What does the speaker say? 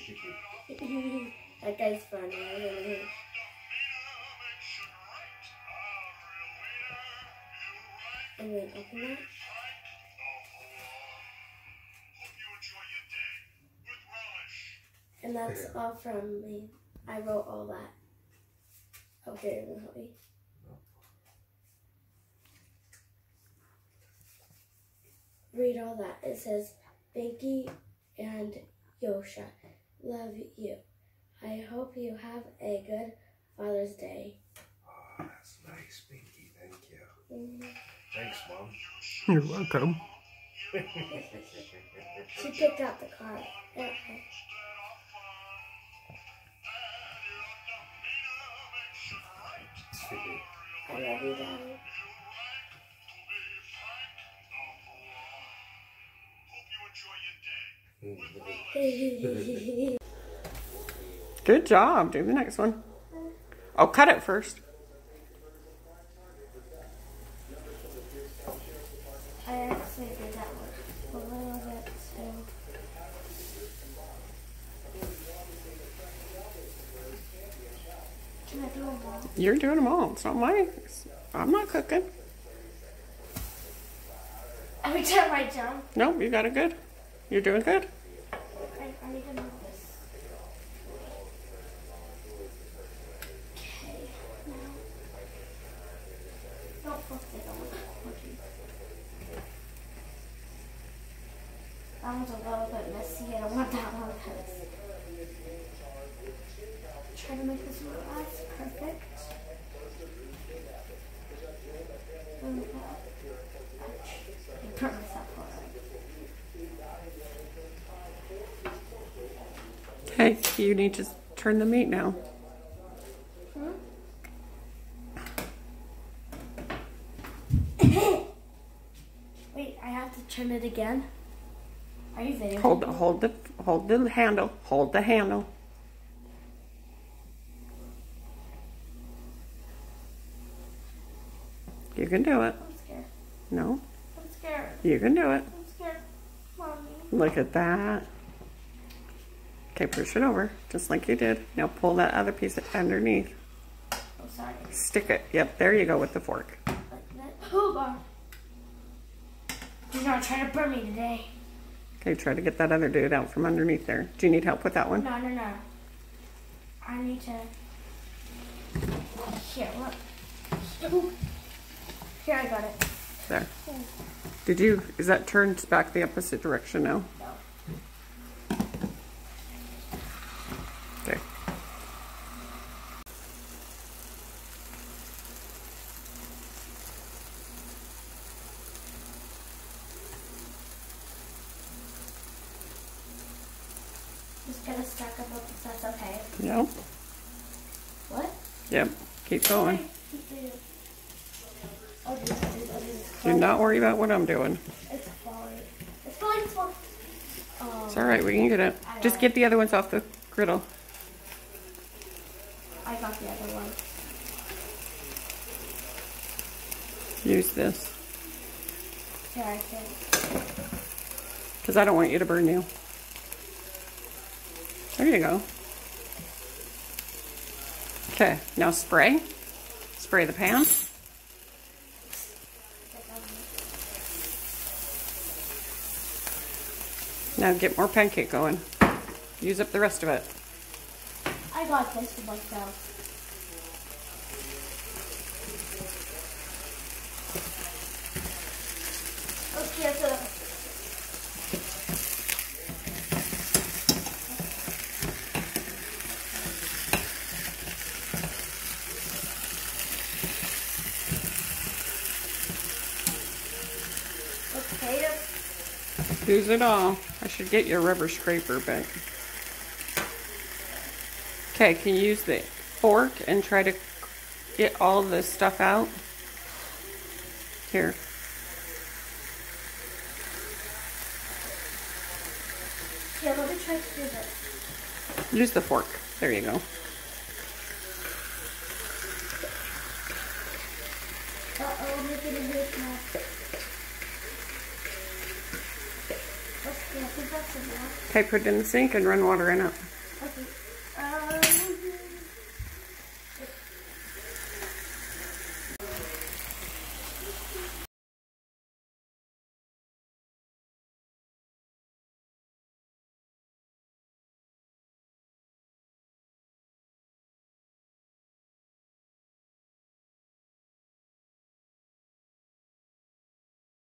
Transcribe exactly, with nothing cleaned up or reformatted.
That guy's funny. And then open that. And that's all from me. I wrote all that. Oh, here, let me help you. Read all that. It says, Binky and Yosha, love you. I hope you have a good Father's Day. Oh, that's nice, Binky. Thank you. Mm-hmm. Thanks, Mom. You're welcome. She picked out the card. Yeah. I love you, Daddy. Good job. Do the next one. Oh, cut it first. I actually did that one a little bit too. Can I do them all? You're doing them all. It's not my. I'm not cooking. Every time I jump. Nope, you got it good. You're doing good. I, I need to move this. Okay, now. Don't flip it over. Okay. That one's a little bit messy. I don't want that one because. Try to make this one last perfect. And, uh, I burnt myself already. Okay, you need to turn the meat now. Hmm? Wait, I have to turn it again? Are you videotaping? Hold, hold the, hold the handle. Hold the handle. You can do it. I'm scared. No, I'm scared. you can do it. I'm scared. Mommy. Look at that. Okay, push it over, just like you did. Now pull that other piece underneath. Oh, sorry. Stick it. Yep, there you go with the fork. Like that. Hold on. You're not trying to burn me today. Okay, try to get that other dude out from underneath there. Do you need help with that one? No, no, no. I need to... Here, look. Here, I got it. There. Did you, is that turned back the opposite direction now? No. Okay. Just gonna stack up with the that's okay. Yep. What? Yep. Keep going. I'll do this, I'll do this, I'll do this. Do not worry about what I'm doing. It's falling. It's falling, it's falling. Oh, It's alright, we can get it. Just get the other ones off the griddle. I got the other one. Use this. Here, I can. Because I don't want you to burn you. There you go. Okay, now spray. Spray the pan. Now get more pancake going. Use up the rest of it. I got this for myself. Okay, so okay. Use it all. I should get your rubber scraper back. Okay, can you use the fork and try to get all this stuff out? Here. Yeah, let me try to do this. Use the fork. There you go. Uh-oh, make it a bit more. Okay, I think that's enough. Okay, put it in the sink and run water in it.